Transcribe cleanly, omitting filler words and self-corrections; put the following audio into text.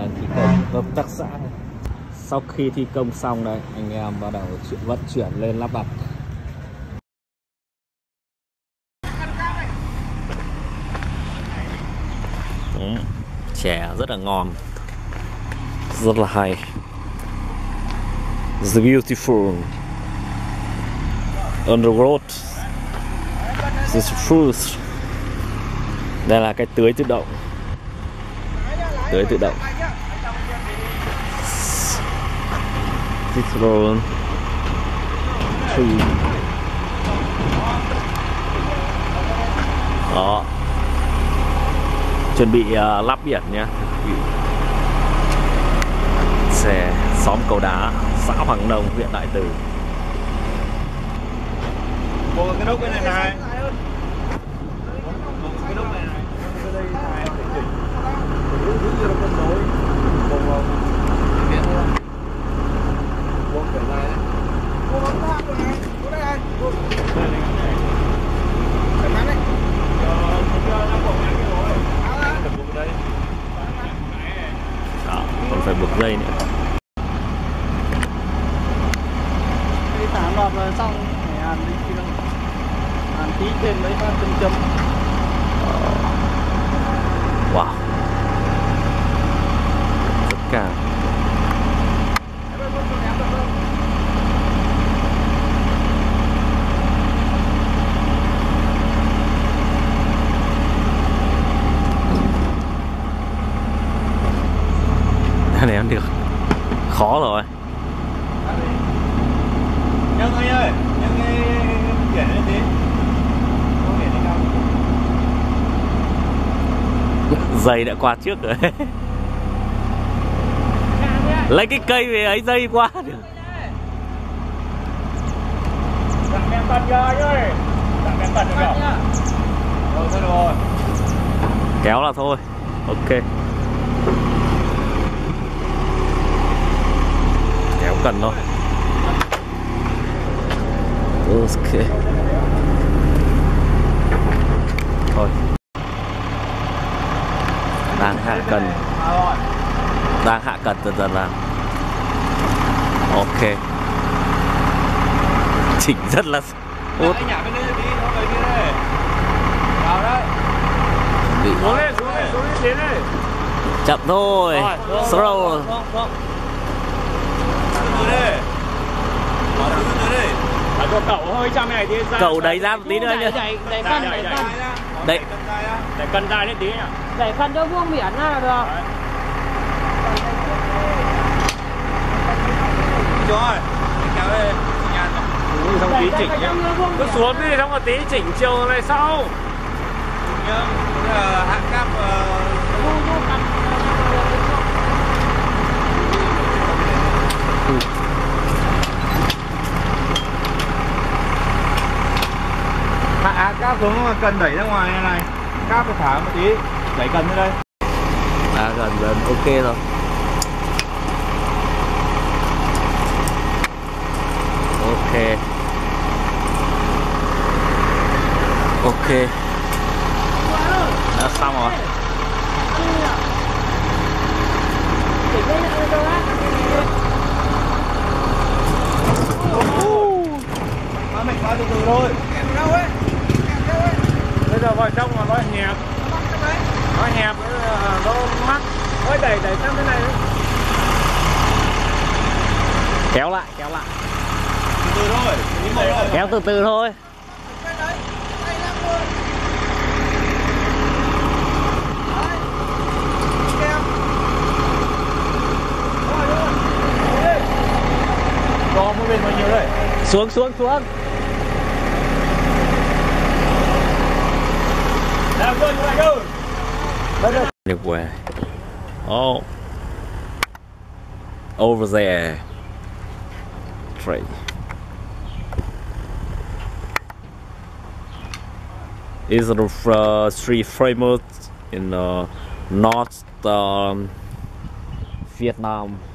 đang thi công hợp tác xã. Sau khi thi công xong đây, anh em bắt đầu vận chuyển lên lắp đặt. Chè rất là ngon, rất là hay. The beautiful on the road. This fruit. Đây là cái tưới tự động. Tưới tự động. Citron tree. Đó. Chuẩn bị lắp biển nhé. Xe xóm Cầu Đá, xã Hoàng Nông, huyện Đại Từ. Bộ cái đốc bên này này. Cái đốc này này. Cái đây này để chỉnh. Đứng cho nó cân đối. Bộ điện thôi. Bộ phải này đấy. Bộ bấm ra bộ này. Bộ đây này. Đây này. Cái máy này. Cho nó bộ này cái rồi. Tập buộc đây. Đó, còn phải buộc dây nữa. Cái tả lọt rồi xong phải hàn đi kia. Hàn tí trên mấy con châm. Wow, tất cả này ăn được, khó rồi. Nhân ơi ơi, nhân chuyển lên tí. Dây đã qua trước rồi. Lấy cái cây về ấy dây qua được. Đặt đèn bật cho anh ơi. Đặt đèn bật được không? Thôi rồi. Kéo là thôi. Ok. Kéo cần thôi. Ok. Thôi. Đang hạ cần. Đang hạ cần dần dần là. Ok. Chỉnh rất là tốt. Anh nhả bên đây đi, nó về kia đây. Vào đấy. Xuống lên, tiến đi. Chậm thôi. Slow. Cho cậu hơi chăm này thì ra. Cậu đẩy ra một tí nữa nhá. Đẩy cân Đẩy. Để cân tay lên tí nhá. Đẩy cân cho vuông biển là được. Rồi, kéo lên. Xong tí chỉnh nhá. Cứ xuống đi, xong rồi tí chỉnh chiều này sau. Nhá, hạ cáp. Hạ cáp xuống mà cần đẩy ra ngoài này này. Cáp phải thả một tí, đẩy cần lên đây. À gần ok rồi. Ok. Ok. Đã xong rồi. Mình vào từ từ thôi. Kèm đâu ấy? Bây giờ vào trong mà nó hẹp. Nó hẹp, nó mắc. Ôi đẩy sang cái này. Kéo lại, kéo lại. Từ từ thôi. Kéo từ từ thôi. Cho mỗi bên bao nhiêu đây? Xuống. Làm luôn các bạn ơi. Anywhere. Oh. Over there. Three. Is the street famous in North Vietnam.